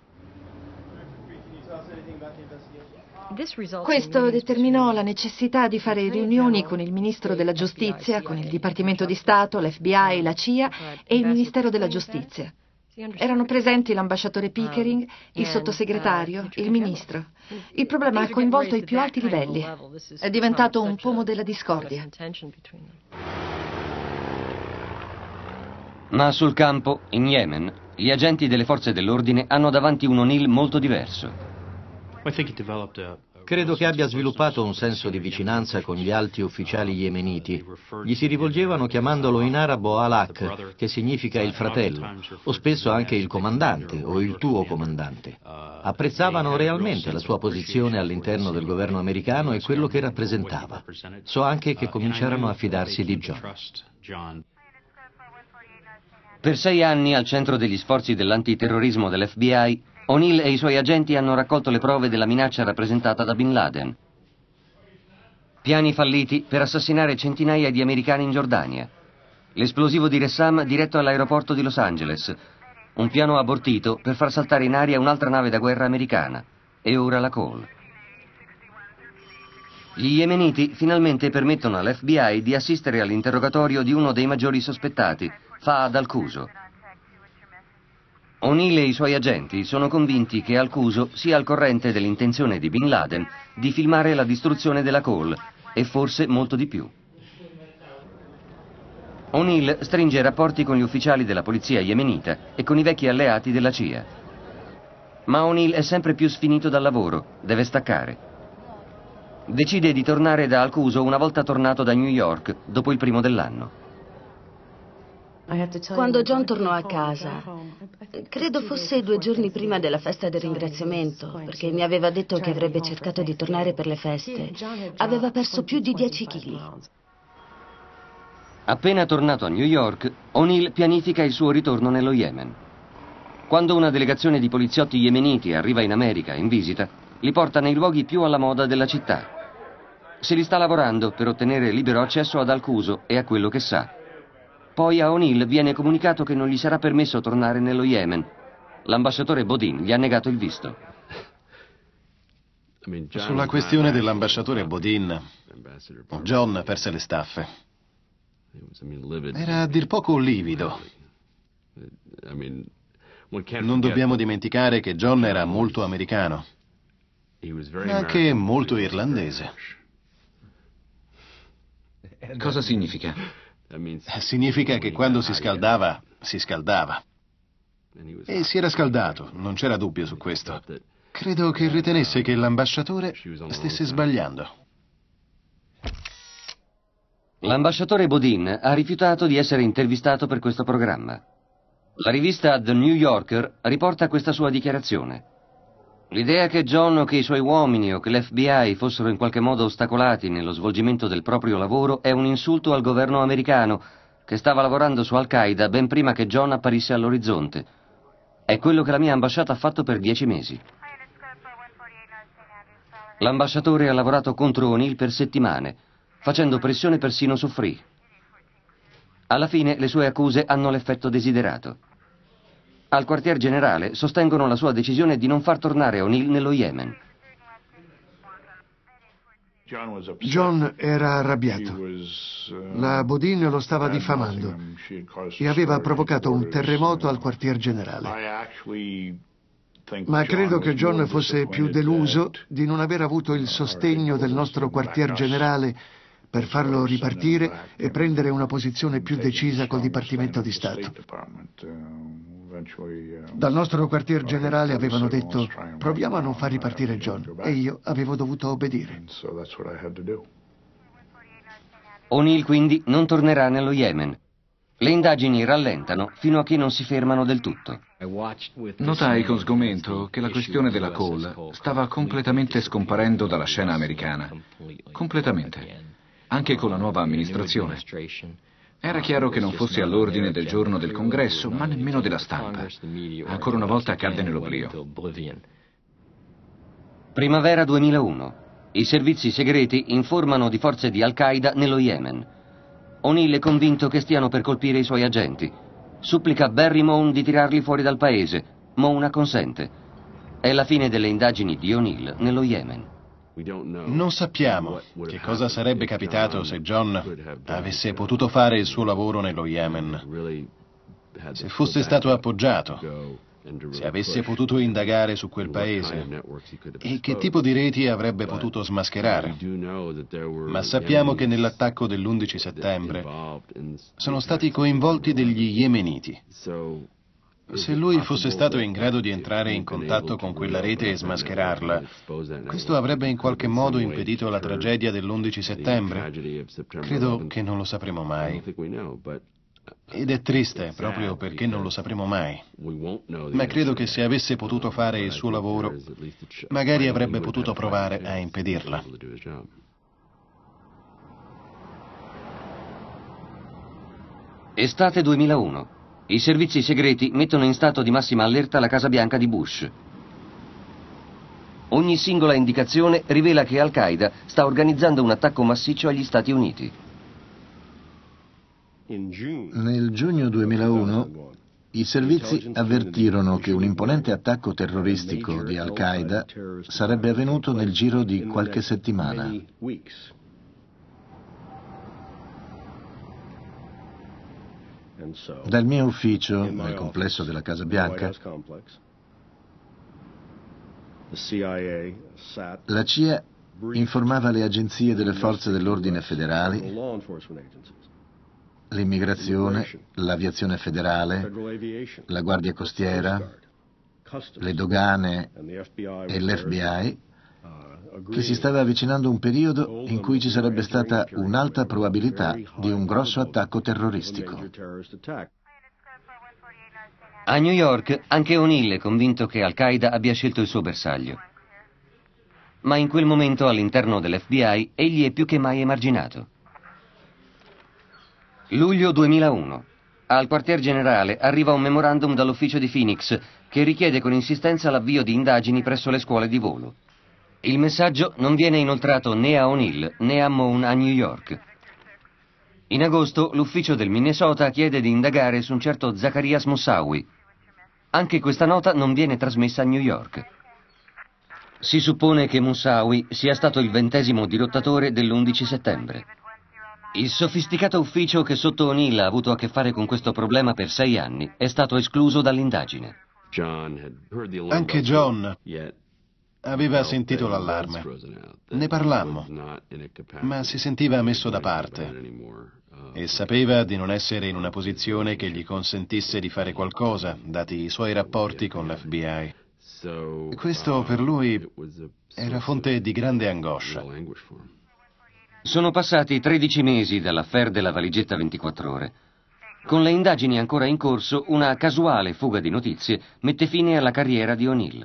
Questo determinò la necessità di fare riunioni con il Ministro della Giustizia, con il Dipartimento di Stato, l'F B I, la C I A e il Ministero della Giustizia. Erano presenti l'ambasciatore Pickering, il sottosegretario, il ministro. Il problema ha coinvolto i più alti livelli. È diventato un pomo della discordia. Ma sul campo, in Yemen, gli agenti delle forze dell'ordine hanno davanti un O'Neill molto diverso. Credo che abbia sviluppato un senso di vicinanza con gli alti ufficiali yemeniti. Gli si rivolgevano chiamandolo in arabo Alak, che significa il fratello, o spesso anche il comandante o il tuo comandante. Apprezzavano realmente la sua posizione all'interno del governo americano e quello che rappresentava. So anche che cominciarono a fidarsi di John. Per sei anni al centro degli sforzi dell'antiterrorismo dell'F B I, O'Neill e i suoi agenti hanno raccolto le prove della minaccia rappresentata da Bin Laden. Piani falliti per assassinare centinaia di americani in Giordania. L'esplosivo di Ressam diretto all'aeroporto di Los Angeles. Un piano abortito per far saltare in aria un'altra nave da guerra americana. E ora la Cole. Gli yemeniti finalmente permettono all'F B I di assistere all'interrogatorio di uno dei maggiori sospettati, Fahad al-Quso. O'Neill e i suoi agenti sono convinti che al-Quso sia al corrente dell'intenzione di Bin Laden di filmare la distruzione della Cole, e forse molto di più. O'Neill stringe rapporti con gli ufficiali della polizia yemenita e con i vecchi alleati della C I A. Ma O'Neill è sempre più sfinito dal lavoro, deve staccare. Decide di tornare da al-Quso una volta tornato da New York, dopo il primo dell'anno. Quando John tornò a casa, credo fosse due giorni prima della festa del ringraziamento, perché mi aveva detto che avrebbe cercato di tornare per le feste, aveva perso più di dieci chili. Appena tornato a New York, O'Neill pianifica il suo ritorno nello Yemen. Quando una delegazione di poliziotti yemeniti arriva in America in visita, li porta nei luoghi più alla moda della città. Se li sta lavorando per ottenere libero accesso ad al-Quso e a quello che sa. Poi a O'Neill viene comunicato che non gli sarà permesso tornare nello Yemen. L'ambasciatore Bodin gli ha negato il visto. Sulla questione dell'ambasciatore Bodin, John perse le staffe. Era a dir poco livido. Non dobbiamo dimenticare che John era molto americano, ma anche molto irlandese. Cosa significa? Significa che quando si scaldava, si scaldava. E si era scaldato, non c'era dubbio su questo. Credo che ritenesse che l'ambasciatore stesse sbagliando. L'ambasciatore Bodin ha rifiutato di essere intervistato per questo programma. La rivista The New Yorker riporta questa sua dichiarazione. L'idea che John o che i suoi uomini o che l'F B I fossero in qualche modo ostacolati nello svolgimento del proprio lavoro è un insulto al governo americano, che stava lavorando su Al-Qaeda ben prima che John apparisse all'orizzonte. È quello che la mia ambasciata ha fatto per dieci mesi. L'ambasciatore ha lavorato contro O'Neill per settimane, facendo pressione persino su Free. Alla fine le sue accuse hanno l'effetto desiderato. Al quartier generale sostengono la sua decisione di non far tornare O'Neill nello Yemen. John era arrabbiato. La Bodin lo stava diffamando e aveva provocato un terremoto al quartier generale. Ma credo che John fosse più deluso di non aver avuto il sostegno del nostro quartier generale per farlo ripartire e prendere una posizione più decisa col Dipartimento di Stato. Dal nostro quartier generale avevano detto: proviamo a non far ripartire John, e io avevo dovuto obbedire. O'Neill quindi non tornerà nello Yemen. Le indagini rallentano fino a che non si fermano del tutto. Notai con sgomento che la questione della call stava completamente scomparendo dalla scena americana. Completamente. Anche con la nuova amministrazione. Era chiaro che non fosse all'ordine del giorno del Congresso, ma nemmeno della stampa. Ancora una volta cadde nell'oblio. Primavera duemilauno. I servizi segreti informano di forze di Al-Qaeda nello Yemen. O'Neill è convinto che stiano per colpire i suoi agenti. Supplica Barry Moon di tirarli fuori dal paese. Moon acconsente. È la fine delle indagini di O'Neill nello Yemen. Non sappiamo che cosa sarebbe capitato se John avesse potuto fare il suo lavoro nello Yemen, se fosse stato appoggiato, se avesse potuto indagare su quel paese e che tipo di reti avrebbe potuto smascherare. Ma sappiamo che nell'attacco dell'undici settembre sono stati coinvolti degli yemeniti. Se lui fosse stato in grado di entrare in contatto con quella rete e smascherarla, questo avrebbe in qualche modo impedito la tragedia dell'undici settembre. Credo che non lo sapremo mai. Ed è triste proprio perché non lo sapremo mai. Ma credo che se avesse potuto fare il suo lavoro, magari avrebbe potuto provare a impedirla. Estate duemilauno. I servizi segreti mettono in stato di massima allerta la Casa Bianca di Bush. Ogni singola indicazione rivela che Al-Qaeda sta organizzando un attacco massiccio agli Stati Uniti. Nel giugno duemilauno i servizi avvertirono che un imponente attacco terroristico di Al-Qaeda sarebbe avvenuto nel giro di qualche settimana. Dal mio ufficio, nel complesso della Casa Bianca, la C I A informava le agenzie delle forze dell'ordine federali, l'immigrazione, l'aviazione federale, la Guardia Costiera, le dogane e l'F B I, che si stava avvicinando un periodo in cui ci sarebbe stata un'alta probabilità di un grosso attacco terroristico. A New York anche O'Neill è convinto che Al-Qaeda abbia scelto il suo bersaglio. Ma in quel momento all'interno dell'F B I egli è più che mai emarginato. Luglio duemilauno. Al quartier generale arriva un memorandum dall'ufficio di Phoenix che richiede con insistenza l'avvio di indagini presso le scuole di volo. Il messaggio non viene inoltrato né a O'Neill né a Moon a New York. In agosto l'ufficio del Minnesota chiede di indagare su un certo Zacarias Moussaoui. Anche questa nota non viene trasmessa a New York. Si suppone che Moussaoui sia stato il ventesimo dirottatore dell'undici settembre. Il sofisticato ufficio che sotto O'Neill ha avuto a che fare con questo problema per sei anni è stato escluso dall'indagine. Anche John aveva sentito l'allarme. Ne parlammo, ma si sentiva messo da parte e sapeva di non essere in una posizione che gli consentisse di fare qualcosa, dati i suoi rapporti con l'F B I. Questo per lui era fonte di grande angoscia. Sono passati tredici mesi dall'affaire della valigetta ventiquattro ore. Con le indagini ancora in corso, una casuale fuga di notizie mette fine alla carriera di O'Neill.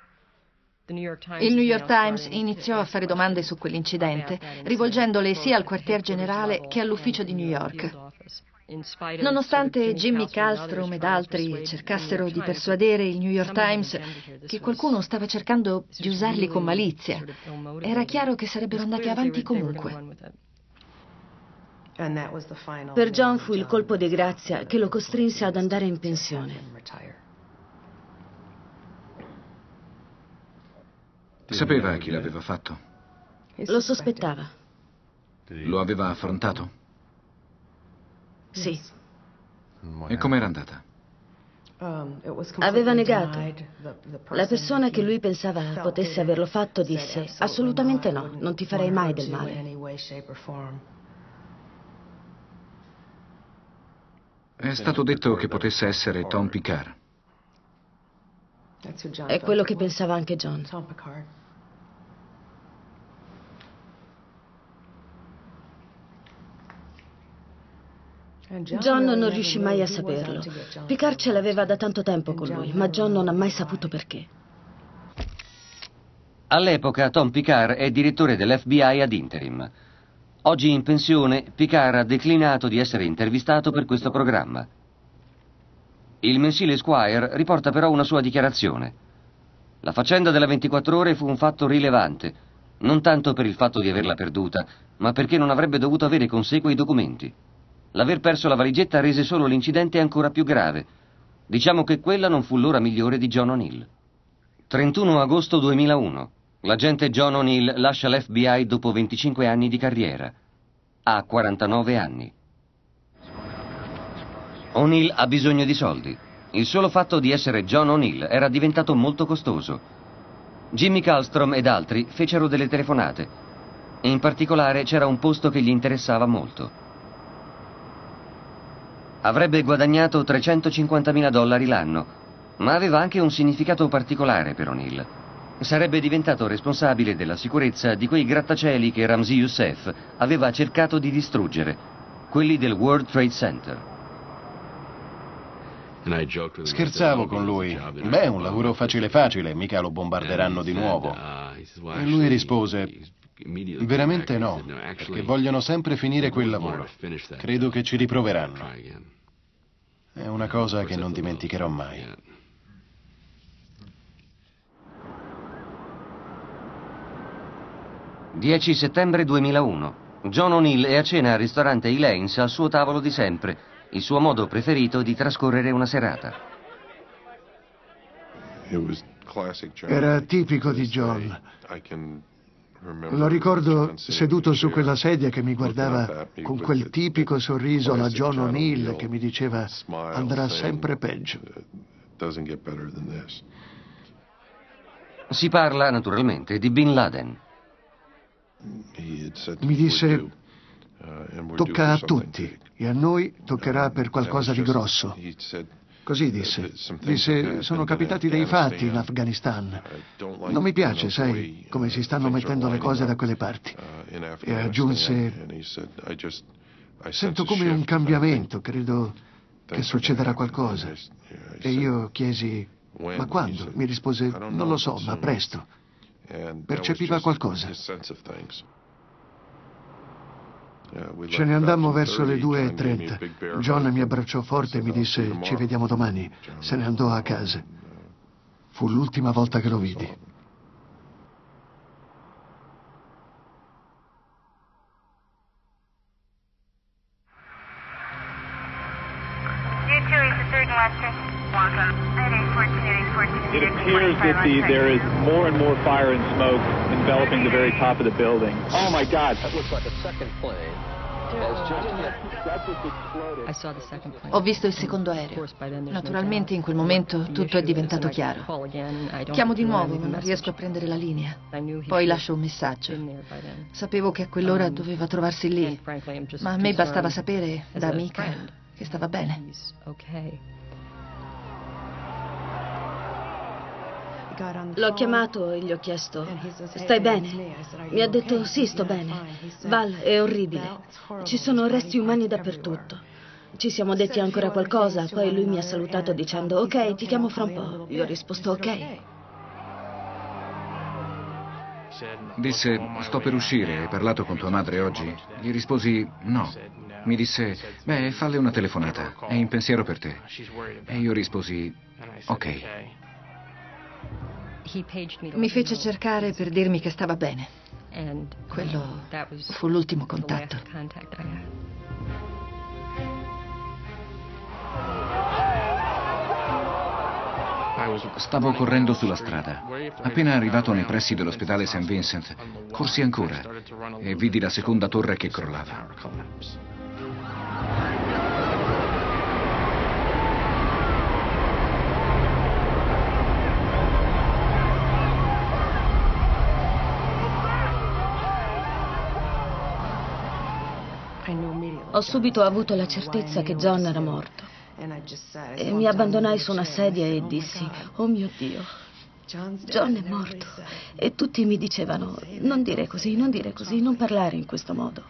Il New York Times iniziò a fare domande su quell'incidente, rivolgendole sia al quartier generale che all'ufficio di New York. Nonostante Jimmy Kallstrom ed altri cercassero di persuadere il New York Times che qualcuno stava cercando di usarli con malizia, era chiaro che sarebbero andati avanti comunque. Per John fu il colpo di grazia che lo costrinse ad andare in pensione. Sapeva chi l'aveva fatto? Lo sospettava. Lo aveva affrontato? Sì. E com'era andata? Aveva negato. La persona che lui pensava potesse averlo fatto disse: assolutamente no, non ti farei mai del male. È stato detto che potesse essere Tom Picard. È quello che pensava anche John. John non riuscì mai a saperlo. Picard ce l'aveva da tanto tempo con lui, ma John non ha mai saputo perché. All'epoca Tom Picard è direttore dell'F B I ad interim. Oggi in pensione, Picard ha declinato di essere intervistato per questo programma. Il mensile Esquire riporta però una sua dichiarazione. La faccenda della ventiquattro ore fu un fatto rilevante, non tanto per il fatto di averla perduta, ma perché non avrebbe dovuto avere con sé quei documenti. L'aver perso la valigetta rese solo l'incidente ancora più grave. Diciamo che quella non fu l'ora migliore di John O'Neill. trentuno agosto duemilauno. L'agente John O'Neill lascia l'F B I dopo venticinque anni di carriera. Ha quarantanove anni. O'Neill ha bisogno di soldi. Il solo fatto di essere John O'Neill era diventato molto costoso. Jimmy Kallstrom ed altri fecero delle telefonate. In particolare c'era un posto che gli interessava molto. Avrebbe guadagnato trecentocinquantamila dollari l'anno, ma aveva anche un significato particolare per O'Neill. Sarebbe diventato responsabile della sicurezza di quei grattacieli che Ramzi Youssef aveva cercato di distruggere, quelli del World Trade Center. Scherzavo con lui. Beh, un lavoro facile facile, mica lo bombarderanno di nuovo. E lui rispose: veramente no, perché vogliono sempre finire quel lavoro. Credo che ci riproveranno. È una cosa che non dimenticherò mai. dieci settembre duemilauno. John O'Neill è a cena al ristorante Elaine's al suo tavolo di sempre, il suo modo preferito di trascorrere una serata. Era tipico di John. Lo ricordo seduto su quella sedia che mi guardava con quel tipico sorriso alla John O'Neill che mi diceva: andrà sempre peggio. Si parla naturalmente di Bin Laden. Mi disse: tocca a tutti e a noi toccherà per qualcosa di grosso. Così disse. Disse: sono capitati dei fatti in Afghanistan. Non mi piace, sai, come si stanno mettendo le cose da quelle parti. E aggiunse: sento come un cambiamento, credo che succederà qualcosa. E io chiesi: ma quando? Mi rispose: non lo so, ma presto. Percepiva qualcosa. Ce ne andammo verso le due e trenta. John mi abbracciò forte e mi disse: ci vediamo domani. Se ne andò a casa. Fu l'ultima volta che lo vidi. It appears that the, there is more and more fire and smoke enveloping the very top of the building. Oh my God! That looks like a second plane. Ho visto il secondo aereo. Naturalmente in quel momento tutto è diventato chiaro. Chiamo di nuovo, ma non riesco a prendere la linea. Poi lascio un messaggio. Sapevo che a quell'ora doveva trovarsi lì, ma a me bastava sapere, da amica, che stava bene. L'ho chiamato e gli ho chiesto: stai bene? Mi ha detto: sì, sto bene. Val, è orribile. Ci sono resti umani dappertutto. Ci siamo detti ancora qualcosa, poi lui mi ha salutato dicendo: ok, ti chiamo fra un po'. Gli ho risposto: ok. Disse: sto per uscire, hai parlato con tua madre oggi? Gli risposi: no. Mi disse: beh, falle una telefonata, è in pensiero per te. E io risposi: ok. Mi fece cercare per dirmi che stava bene. Quello fu l'ultimo contatto. Stavo correndo sulla strada. Appena arrivato nei pressi dell'ospedale Saint Vincent, corsi ancora e vidi la seconda torre che crollava. Ho subito avuto la certezza che John era morto. E mi abbandonai su una sedia e dissi: oh mio Dio, John è morto. E tutti mi dicevano: non dire così, non dire così, non parlare in questo modo.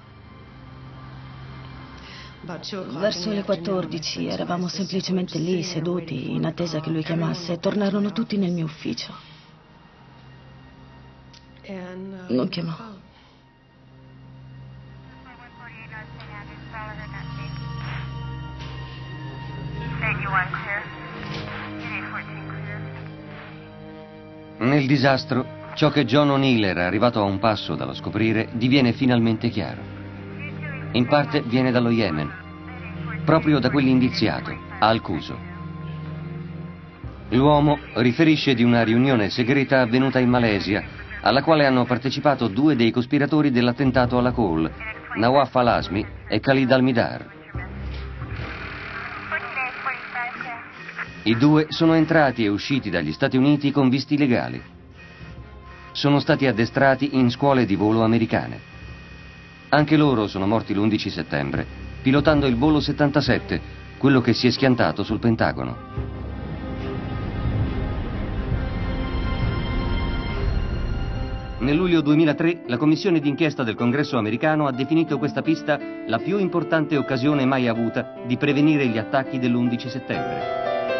Verso le quattordici eravamo semplicemente lì, seduti, in attesa che lui chiamasse, e tornarono tutti nel mio ufficio. Non chiamò. Nel disastro, ciò che John O'Neill era arrivato a un passo dallo scoprire diviene finalmente chiaro. In parte viene dallo Yemen, proprio da quell'indiziato, Al-Quso. L'uomo riferisce di una riunione segreta avvenuta in Malesia, alla quale hanno partecipato due dei cospiratori dell'attentato alla Call, Nawaf al-Asmi e Khalid al-Midar. I due sono entrati e usciti dagli Stati Uniti con visti legali. Sono stati addestrati in scuole di volo americane. Anche loro sono morti l'undici settembre, pilotando il volo settantasette, quello che si è schiantato sul Pentagono. Nel luglio duemilatré, la commissione d'inchiesta del Congresso americano ha definito questa pista la più importante occasione mai avuta di prevenire gli attacchi dell'undici settembre.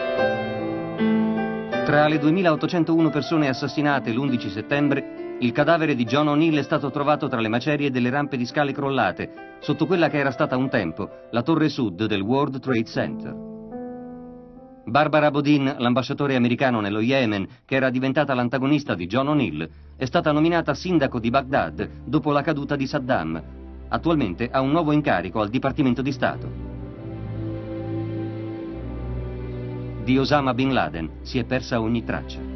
Tra le duemilaottocentouno persone assassinate l'undici settembre, il cadavere di John O'Neill è stato trovato tra le macerie delle rampe di scale crollate, sotto quella che era stata un tempo la torre sud del World Trade Center. Barbara Bodin, l'ambasciatore americano nello Yemen, che era diventata l'antagonista di John O'Neill, è stata nominata sindaco di Baghdad dopo la caduta di Saddam. Attualmente ha un nuovo incarico al Dipartimento di Stato. Di Osama Bin Laden si è persa ogni traccia.